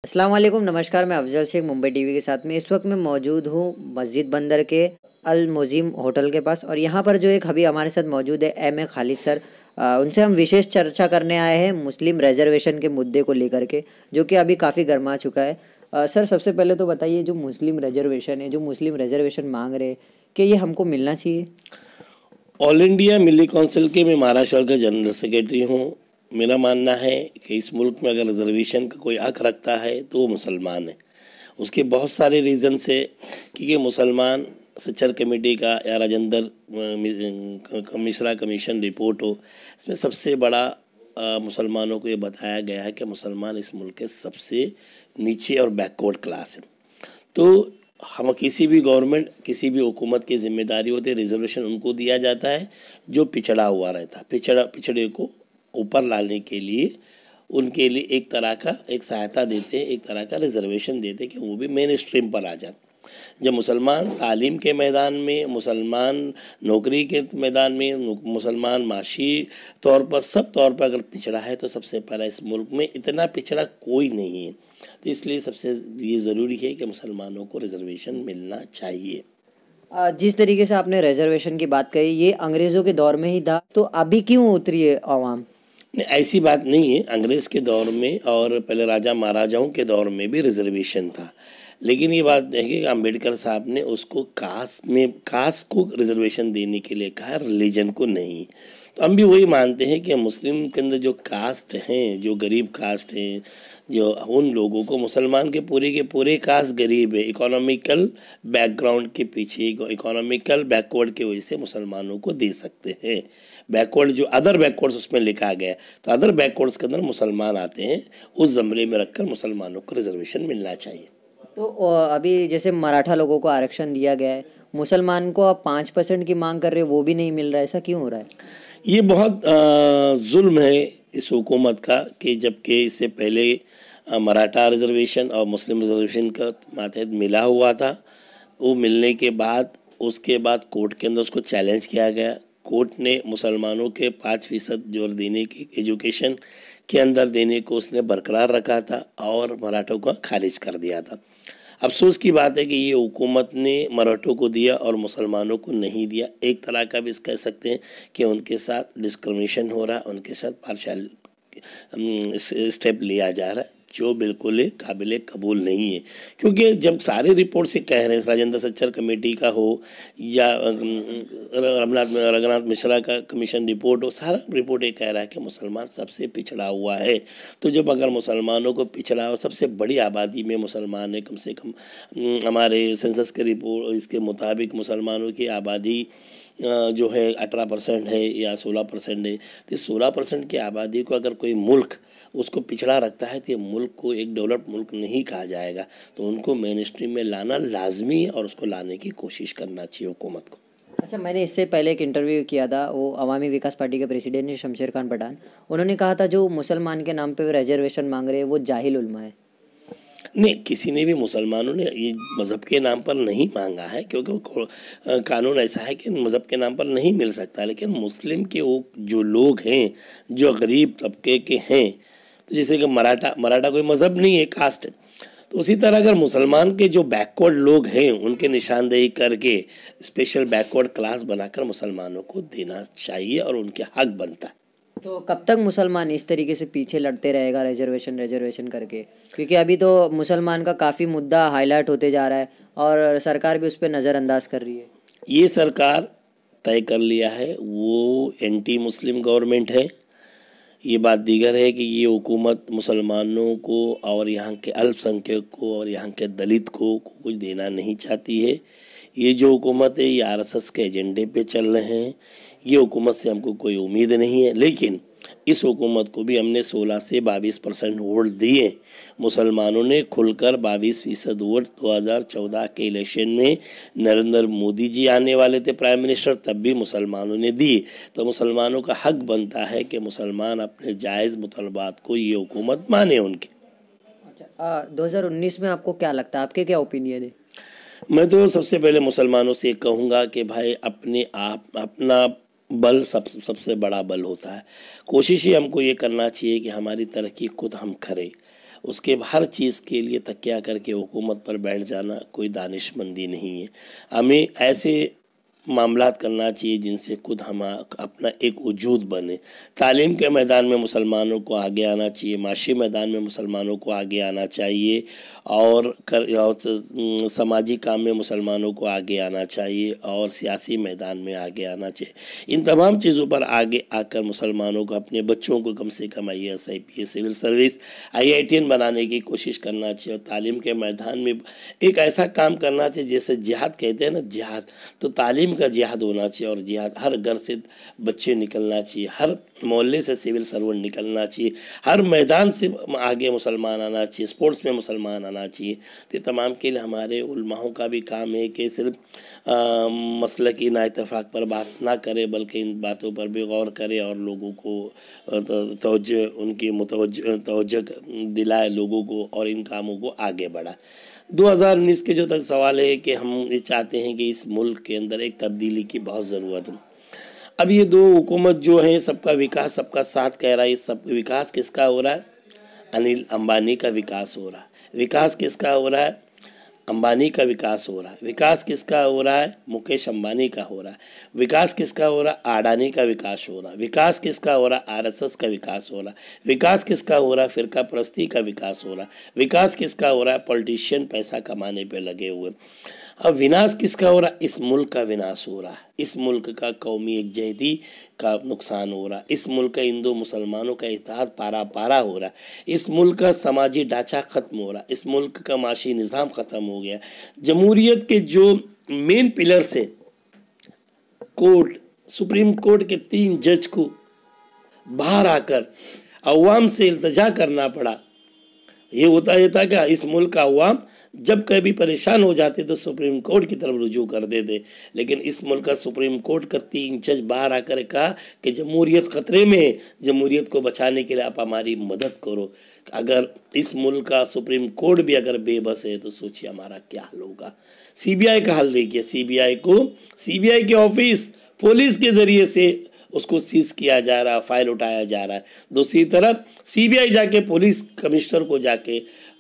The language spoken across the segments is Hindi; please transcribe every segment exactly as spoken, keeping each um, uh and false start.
अस्सलाम वालेकुम, नमस्कार। मैं अफ़ज़ल शेख मुंबई टीवी के साथ में इस वक्त मैं मौजूद हूँ मस्जिद बंदर के अल मुज़िम होटल के पास और यहाँ पर जो एक अभी हमारे साथ मौजूद है एम ए खालिद सर। अ, उनसे हम विशेष चर्चा करने आए हैं मुस्लिम रिजर्वेशन के मुद्दे को लेकर के, जो कि अभी काफ़ी गर्मा चुका है। अ, सर, सबसे पहले तो बताइए, जो मुस्लिम रिजर्वेशन है, जो मुस्लिम रिजर्वेशन मांग रहे हैं, कि ये हमको मिलना चाहिए? ऑल इंडिया मिली काउंसिल के मैं महाराष्ट्र का जनरल सेक्रेटरी हूँ। मेरा मानना है कि इस मुल्क में अगर रिजर्वेशन का कोई हक रखता है तो वो मुसलमान है। उसके बहुत सारे रीज़न से, क्योंकि मुसलमान सच्चर कमेटी का या राजेंद्र मिश्रा कमीशन रिपोर्ट हो, इसमें सबसे बड़ा अ, मुसलमानों को ये बताया गया है कि मुसलमान इस मुल्क के सबसे नीचे और बैकवर्ड क्लास है। तो हम किसी भी गवर्नमेंट, किसी भी हुकूमत की जिम्मेदारी होती है, रिजर्वेशन उनको दिया जाता है जो पिछड़ा हुआ रहता है। पिछड़ा पिछड़े को ऊपर लाने के लिए उनके लिए एक तरह का एक सहायता देते हैं, एक तरह का रिजर्वेशन देते हैं कि वो भी मेन स्ट्रीम पर आ जाए। जब मुसलमान तालीम के मैदान में, मुसलमान नौकरी के मैदान में, मुसलमान माशी तौर पर, सब तौर पर अगर पिछड़ा है तो सबसे पहला इस मुल्क में इतना पिछड़ा कोई नहीं है। तो इसलिए सबसे ये ज़रूरी है कि मुसलमानों को रिजर्वेशन मिलना चाहिए। अ, जिस तरीके से आपने रिजर्वेशन की बात कही, ये अंग्रेज़ों के दौर में ही था, तो अभी क्यों उतरी है अवाम? नहीं, ऐसी बात नहीं है। अंग्रेज़ के दौर में और पहले राजा महाराजाओं के दौर में भी रिजर्वेशन था, लेकिन ये बात देखिए कि अम्बेडकर साहब ने उसको कास्ट में कास्ट को रिजर्वेशन देने के लिए कहा, रिलीजन को नहीं। तो हम भी वही मानते हैं कि मुस्लिम के अंदर जो कास्ट हैं, जो गरीब कास्ट हैं, जो उन लोगों को, मुसलमान के पूरे के पूरे कास्ट गरीब है, इकोनॉमिकल बैकग्राउंड के पीछे, इकोनॉमिकल बैकवर्ड की वजह से मुसलमानों को दे सकते हैं। बैकवर्ड जो अदर बैकवर्ड्स उसमें लिखा गया, तो अदर बैकवर्ड्स के अंदर मुसलमान आते हैं, उस जमरे में रखकर मुसलमानों को रिजर्वेशन मिलना चाहिए। तो अ, अभी जैसे मराठा लोगों को आरक्षण दिया गया है, मुसलमान को आप पाँच परसेंट की मांग कर रहे हो, वो भी नहीं मिल रहा है, ऐसा क्यों हो रहा है? ये बहुत अ, जुल्म है इस हुकूमत का, कि जबकि इससे पहले अ, मराठा रिजर्वेशन और मुस्लिम रिजर्वेशन का मातहत मिला हुआ था। वो मिलने के बाद उसके बाद कोर्ट के अंदर उसको चैलेंज किया गया। कोर्ट ने मुसलमानों के पाँच फीसद जोर देने की एजुकेशन के अंदर देने को उसने बरकरार रखा था और मराठों को खारिज कर दिया था। अफसोस की बात है कि ये हुकूमत ने मराठों को दिया और मुसलमानों को नहीं दिया। एक तरह का भी इस कह सकते हैं कि उनके साथ डिस्क्रिमिनेशन हो रहा है, उनके साथ पार्शियल स्टेप लिया जा रहा है, जो बिल्कुल ही काबिल कबूल नहीं है। क्योंकि जब सारे रिपोर्ट से कह रहे हैं, राजेंद्र सच्चर कमेटी का हो या रघुनाथ रघुनाथ मिश्रा का कमीशन रिपोर्ट हो, सारा रिपोर्ट ये कह रहा है कि मुसलमान सबसे पिछड़ा हुआ है। तो जब अगर मुसलमानों को पिछड़ा हो, सबसे बड़ी आबादी में मुसलमान है, कम से कम हमारे सेंसस के रिपोर्ट इसके मुताबिक मुसलमानों की आबादी जो है अठारह परसेंट है या सोलह परसेंट है। तो सोलह परसेंट की आबादी को अगर कोई मुल्क उसको पिछड़ा रखता है तो ये मुल्क को एक डेवलप्ड मुल्क नहीं कहा जाएगा। तो उनको मेन स्ट्रीम में लाना लाजमी है और उसको लाने की कोशिश करना चाहिए हुकूमत को। अच्छा, मैंने इससे पहले एक इंटरव्यू किया था, वो अवामी विकास पार्टी के प्रेसिडेंट है शमशेर खान पठान। उन्होंने कहा था जो मुसलमान के नाम पे रिजर्वेशन मांग रहे हैं वो जाहिल उल्मा है। नहीं, किसी ने भी, मुसलमानों ने ये मज़हब के नाम पर नहीं मांगा है, क्योंकि वो कानून ऐसा है कि मज़हब के नाम पर नहीं मिल सकता। लेकिन मुस्लिम के वो जो लोग हैं, जो गरीब तबके के हैं, तो जैसे कि मराठा मराठा कोई मज़हब नहीं है, कास्ट है। तो उसी तरह अगर मुसलमान के जो बैकवर्ड लोग हैं उनके निशानदेही करके स्पेशल बैकवर्ड क्लास बनाकर मुसलमानों को देना चाहिए और उनके हक बनता है। तो कब तक मुसलमान इस तरीके से पीछे लड़ते रहेगा रिजर्वेशन रिजर्वेशन करके? क्योंकि अभी तो मुसलमान का काफ़ी मुद्दा हाईलाइट होते जा रहा है और सरकार भी उस पर नज़रअंदाज कर रही है। ये सरकार तय कर लिया है, वो एंटी मुस्लिम गवर्नमेंट है। ये बात दीगर है कि ये हुकूमत मुसलमानों को और यहाँ के अल्पसंख्यक को और यहाँ के दलित को कुछ देना नहीं चाहती है। ये जो हुकूमत है ये आरएसएस के एजेंडे पे चल रहे हैं। ये हुकूमत से हमको कोई उम्मीद नहीं है, लेकिन इस हुकूमत को भी हमने सोलह से बाईस परसेंट वोट दिए। मुसलमानों ने खुलकर बाईस फीसद वोट दो हज़ार चौदह के इलेक्शन में नरेंद्र मोदी जी आने वाले थे प्राइम मिनिस्टर, तब भी मुसलमानों ने दी। तो मुसलमानों का हक बनता है कि मुसलमान अपने जायज़ मुतलबात को ये हुकूमत माने उनके। अच्छा, दो हज़ार उन्नीस में आपको क्या लगता है, आपके क्या ओपिनियन है? मैं तो सबसे पहले मुसलमानों से कहूँगा कि भाई अपने आप अपना बल सब सबसे बड़ा बल होता है। कोशिश ही हमको ये करना चाहिए कि हमारी तरक्की खुद हम करें उसके हर चीज़ के लिए तकिया करके हुकूमत पर बैठ जाना कोई दानिशमंदी नहीं है। हमें ऐसे मामलात करना चाहिए जिनसे खुद हम अपना एक वजूद बने। तालीम के मैदान में मुसलमानों को आगे आना चाहिए, माशी मैदान में मुसलमानों को आगे आना चाहिए, और कर और समाजी काम में मुसलमानों को आगे आना चाहिए, और सियासी मैदान में आगे आना चाहिए। इन तमाम चीज़ों पर आगे आकर मुसलमानों को, अपने बच्चों को कम से कम I S I P S civil service IITian बनाने की कोशिश करना चाहिए। और तालीम के मैदान में एक ऐसा काम करना चाहिए जैसे जिहाद कहते हैं ना, जिहाद, तो तालीम का जिहाद होना चाहिए। और जिहाद हर घर से बच्चे निकलना चाहिए, हर मोहल्ले से सिविल सर्वेंट निकलना चाहिए, हर मैदान से आगे मुसलमान आना चाहिए, स्पोर्ट्स में मुसलमान आना चाहिए। तो तमाम के लिए हमारे उलमाओं का भी काम है कि सिर्फ मसलकी ना इत्तेफाक पर बात ना करे, बल्कि इन बातों पर भी गौर करे और लोगों को तवज्जो उनकी मुतवज्जो तवज्जो दिलाए लोगों को, और इन कामों को आगे बढ़ा। दो हज़ार उन्नीस के जो तक सवाल है कि हम ये चाहते हैं कि इस मुल्क के अंदर एक तब्दीली की बहुत ज़रूरत है। अब ये दो हुकूमत जो है, सबका विकास सबका साथ कह रहा है, इस सब विकास किसका हो रहा है? अनिल अंबानी का विकास हो रहा है। विकास किसका हो रहा है? अंबानी का विकास हो रहा है। विकास किसका हो रहा है? मुकेश अंबानी का हो रहा है। विकास किसका हो रहा है? अडानी का विकास हो रहा है। विकास किसका हो रहा है? आर एस एस का विकास हो रहा है। विकास किसका हो रहा है? फिरका परस्ती का विकास हो रहा है। विकास किसका हो रहा है? पॉलिटिशियन पैसा कमाने पे लगे हुए। अब विनाश किसका हो रहा है? इस मुल्क का विनाश हो रहा है। इस मुल्क का कौमी एकजहती का नुकसान हो रहा है। इस मुल्क का हिंदू मुसलमानों का इत्तेहाद पारा पारा हो रहा है। इस मुल्क का समाजी ढांचा खत्म हो रहा है। इस मुल्क का माशी निज़ाम ख़त्म हो गया। जमहूरियत के जो मेन पिलर से, कोर्ट, सुप्रीम कोर्ट के तीन जज को बाहर आकर अवाम से इल्तजा करना पड़ा। ये होता ये था क्या? इस मुल्क का अवाम जब कभी परेशान हो जाते तो सुप्रीम कोर्ट की तरफ रुजू कर देते, लेकिन इस मुल्क का सुप्रीम कोर्ट का तीन जज बाहर आकर कहा कि जमहूरियत खतरे में है, जमहूरियत को बचाने के लिए आप हमारी मदद करो। अगर इस मुल्क का सुप्रीम कोर्ट भी अगर बेबस है तो सोचिए हमारा क्या हाल होगा। सी बी आई का हाल देखिए, सी बी आई को सी बी आई के ऑफिस पुलिस के जरिए से उसको सीज किया जा रहा, फाइल उठाया जा रहा है। दूसरी तरफ सी बी आई जाके पुलिस कमिश्नर को जाके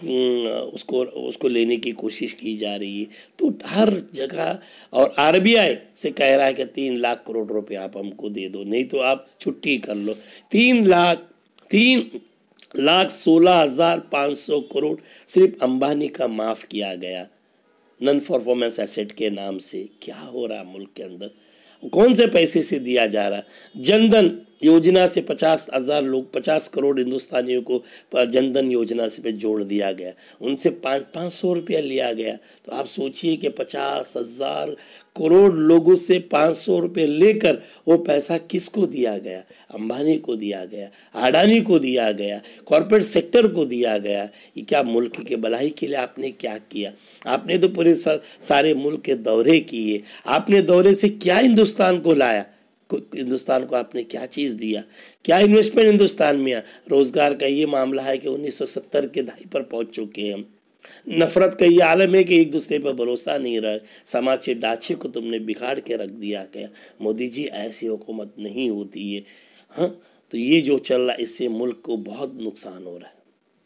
उसको उसको लेने की कोशिश की जा रही है। तो हर जगह, और आर बी आई से कह रहा है कि तीन लाख करोड़ रुपए आप हमको दे दो, नहीं तो आप छुट्टी कर लो। तीन लाख तीन लाख सोलह हजार पाँच सौ करोड़ सिर्फ अंबानी का माफ़ किया गया नॉन परफॉर्मेंस एसेट के नाम से। क्या हो रहा है मुल्क के अंदर? कौन से पैसे से दिया जा रहा? जनधन योजना से पचास हजार लोग, पचास करोड़ हिंदुस्तानियों को जनधन योजना से पे जोड़ दिया गया, उनसे पाँच पाँच सौ रुपया लिया गया। तो आप सोचिए कि पचास हजार करोड़ लोगों से पाँच सौ रुपये लेकर वो पैसा किसको दिया गया? अंबानी को दिया गया, अडानी को दिया गया, कॉर्पोरेट सेक्टर को दिया गया। ये क्या मुल्क के भलाई के लिए आपने क्या किया? आपने तो पूरे सारे मुल्क के दौरे किए। आपने दौरे से क्या हिंदुस्तान को लाया? हिंदुस्तान को आपने क्या चीज़ दिया? क्या इन्वेस्टमेंट हिंदुस्तान में आया? रोजगार का ये मामला है कि उन्नीस सौ सत्तर के दहाई पर पहुंच चुके हैं हम। नफरत का ये आलम है कि एक दूसरे पर भरोसा नहीं रहा। समाज के ढांचे को तुमने बिगाड़ के रख दिया गया। मोदी जी, ऐसी हुकूमत नहीं होती है। हाँ, तो ये जो चल रहा है इससे मुल्क को बहुत नुकसान हो रहा है।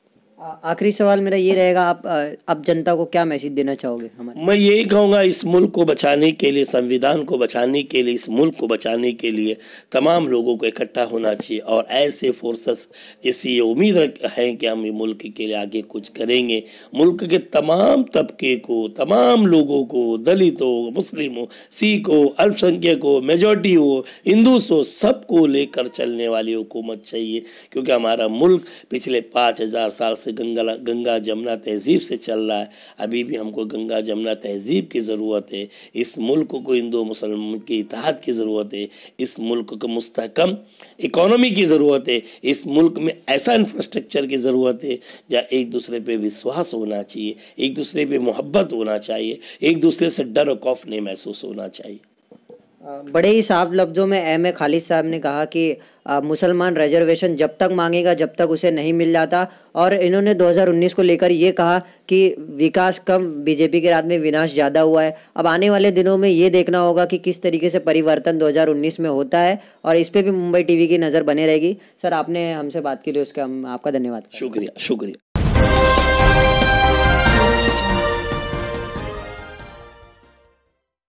आखिरी सवाल मेरा ये रहेगा, आप अब जनता को क्या मैसेज देना चाहोगे हमारे? मैं यही कहूँगा, इस मुल्क को बचाने के लिए, संविधान को बचाने के लिए, इस मुल्क को बचाने के लिए तमाम लोगों को इकट्ठा होना चाहिए। और ऐसे फोर्सेस जिससे ये उम्मीद है कि हम ये मुल्क के लिए आगे कुछ करेंगे, मुल्क के तमाम तबके को, तमाम लोगों को, दलित हो, मुस्लिम हो, सिख हो, अल्पसंख्यक हो, मेजॉरिटी हो, हिंदूस हो, सबको लेकर चलने वाली हुकूमत चाहिए। क्योंकि हमारा मुल्क पिछले पाँच हजार साल से गंगा गंगा जमुना तहजीब से चल रहा है। अभी भी हमको गंगा जमुना तहजीब की ज़रूरत है। इस मुल्क को हिंदू मुसलमान की इत्तेहाद की ज़रूरत है। इस मुल्क को मुस्तहकम इकोनॉमी की ज़रूरत है। इस मुल्क में ऐसा इंफ्रास्ट्रक्चर की ज़रूरत है जहाँ एक दूसरे पे विश्वास होना चाहिए, एक दूसरे पे मोहब्बत होना चाहिए, एक दूसरे से डर और खौफ नहीं महसूस होना चाहिए। बड़े ही साफ लफ्ज़ों में एम ए खालिद साहब ने कहा कि आ, मुसलमान रिजर्वेशन जब तक मांगेगा जब तक उसे नहीं मिल जाता। और इन्होंने दो हज़ार उन्नीस को लेकर ये कहा कि विकास कम, बीजेपी के राज में विनाश ज़्यादा हुआ है। अब आने वाले दिनों में ये देखना होगा कि किस तरीके से परिवर्तन दो हज़ार उन्नीस में होता है, और इस पर भी मुंबई टीवी की नज़र बने रहेगी। सर, आपने हमसे बात की, उसका हम आपका धन्यवाद। शुक्रिया शुक्रिया।